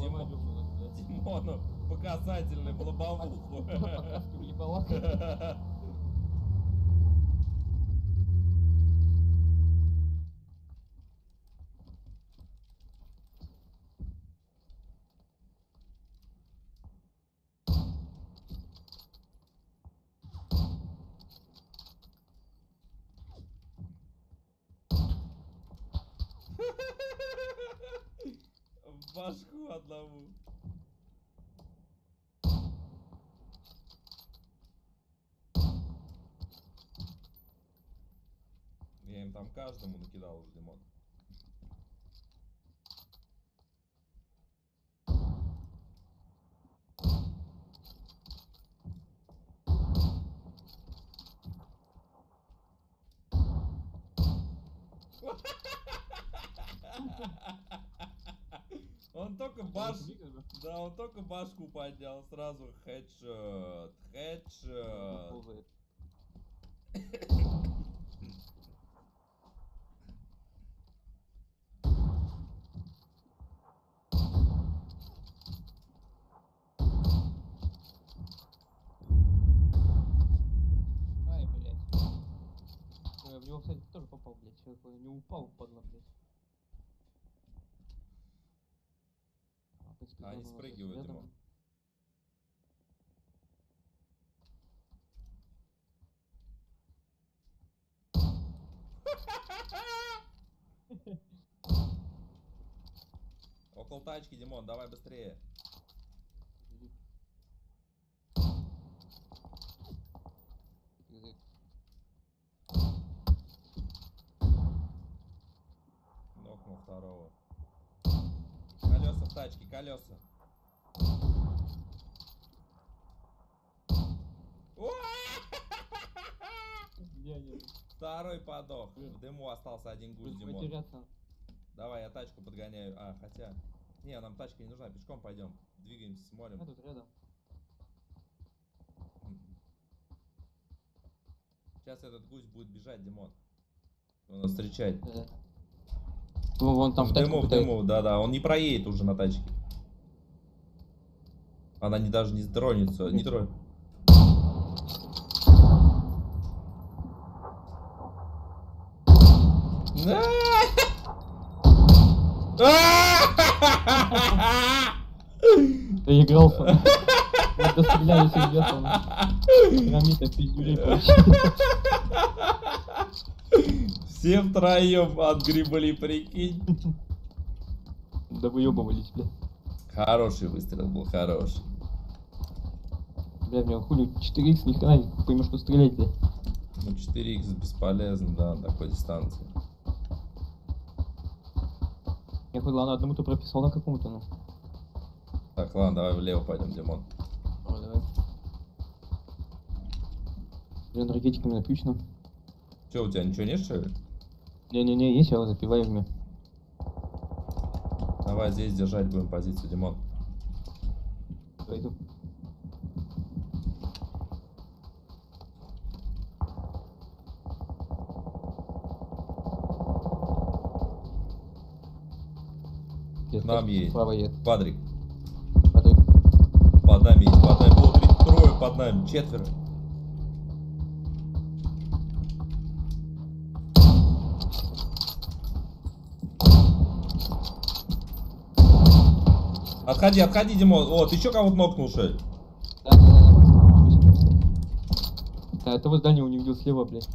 Димону по касательной в лобовуху. В башку одному. Я им там каждому накидал уже, Димон. Он только башку, да, он только башку поднял, сразу хедшот, хедшот. Ай, блядь. В него, кстати, тоже попал, блядь. Человек не упал, падла, блядь. А они спрыгивают, Димон. Около тачки, Димон, давай быстрее. Нокнул второго. Колеса в тачке, колеса. Второй подох. В дыму остался один гусь, Димон. Давай, я тачку подгоняю. А, хотя... Не, нам тачка не нужна, пешком пойдем. Двигаемся, смотрим. Тут рядом. Сейчас этот гусь будет бежать, Димон. Он нас встречает. Вон там в дыму, да-да. Он не проедет уже на тачке. Она даже не тронется. Не тронет. Ты игрался. Мы достреляли всех где-то. Пирамида пиздюлей получили. Все втроем отгребали, прикинь. Да выебывались, бля. Хороший выстрел был, хороший. Бля, мне хули 4х ни хрена не поймешь, что стрелять, бля. Ну 4х бесполезно, да, на такой дистанции. Я хоть ладно одному-то прописал, на какому-то, ну. Так, ладно, давай влево пойдем, Димон. Давай. Блин, ракетиками напьючно. Че, у тебя ничего нет, что ли? Не-не-не, есть, я его запиваю в меня. Давай здесь держать будем позицию, Димон. Пойду. К нам едет. Едет. Квадрик. Квадрик. Под нами есть, под нами. О, трое под нами, четверо. Отходи, отходи, Димон. О, ты еще кого-то нокнул, что ли? Да. Да, этого здания не увидел слева, блядь.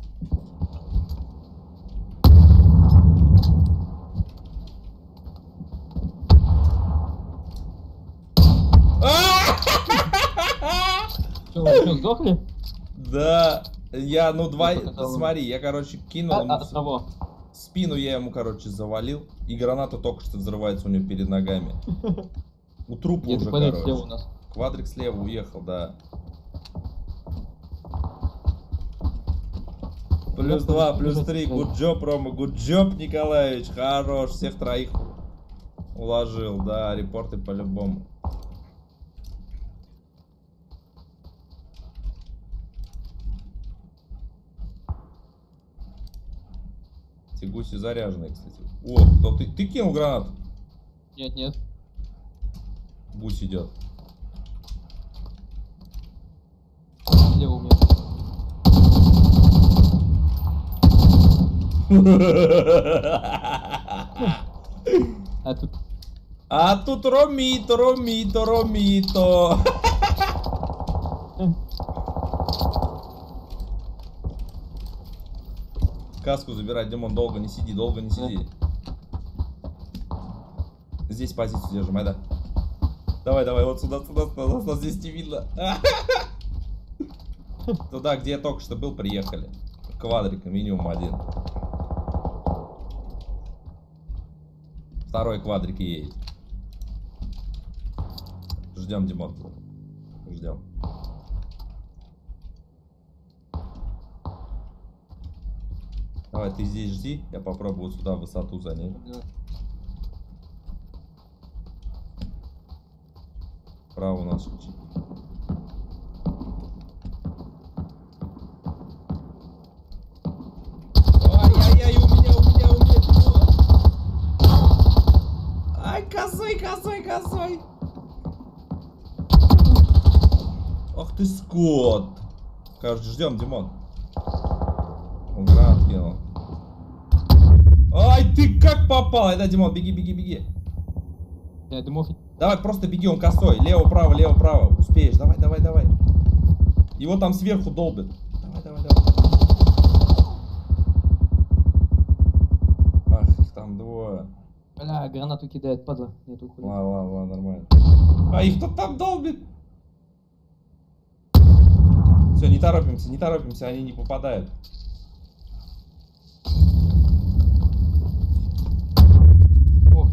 Что, сдохли? Да, я, ну, смотри, я, короче, кинул ему одного. спину, я ему, короче, завалил, и граната только что взрывается у него перед ногами. У трупа уже, квадрик короче. слева у нас. Квадрик слева уехал, да. Плюс 2, плюс 3, good job, Рома, good job, Николаевич, хорош, всех троих уложил, да, репорты по-любому. Эти гуси заряженные, кстати. О, ты кинул гранату? Нет. Гусь идет. Слева у меня. А тут... А тут Ромито, Ромито, Ромито. Каску забирать, Димон, долго не сиди, долго не сиди. Здесь позицию держим, айда. Давай, давай, вот сюда, сюда, сюда, нас здесь не видно. Туда, где я только что был, приехали. Квадрика, минимум один. Второй квадрик едет. Ждем, Димон. Ждем. Давай, ты здесь жди, я попробую сюда высоту занять. Право у нас учить. Ай-яй-яй, у меня. Ай, косой. Ах ты скот. Кажется, ждем, Димон. Он гранат кинул. Ай, ты как попал? Это, Димон, беги. Я думал... Давай, просто беги, он косой. Лево-право, лево-право. Успеешь, давай. Его там сверху долбит. Давай. Ах, их там двое. Бля, гранату кидает, падла. Нет, уходит. Ладно, нормально. А их кто там долбит? Все, не торопимся, они не попадают. Ох.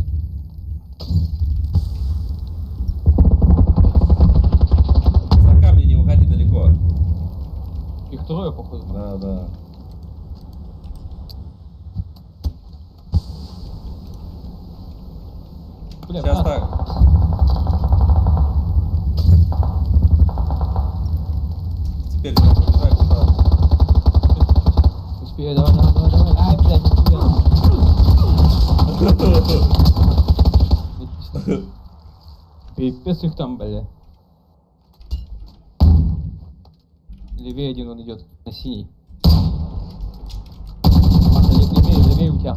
За камни не выходи далеко. Их трое, походу. Да. Бля, Сейчас брат. так. Теперь надо побежать туда. Успею, давай. Ай, блядь, нихуя. Пипец их там, бля. Левее один он идет, на синий. Левее у тебя.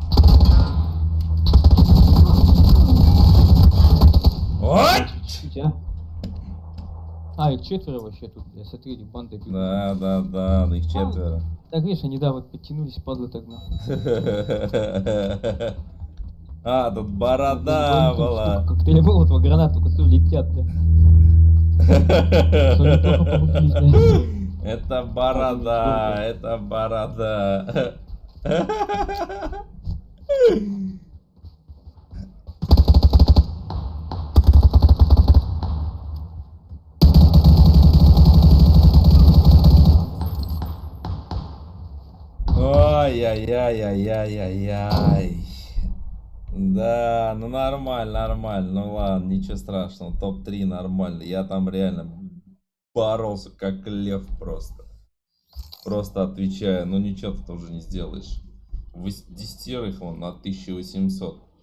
Ой! У тебя. А, их четверо вообще тут, бля, смотри, эти банды бегут. Да, их четверо. Так, видишь, они, да, вот подтянулись, падлы тогда. А, тут борода была. Как ты был, вот гранату кусу летят, бля. Это борода. Ай-яй-яй-яй-яй-яй. Да, ну нормально. Ну ладно, ничего страшного. Топ-3 нормально. Я там реально боролся как лев просто. Просто отвечаю. Ну ничего ты тоже не сделаешь. 10 он на 1800.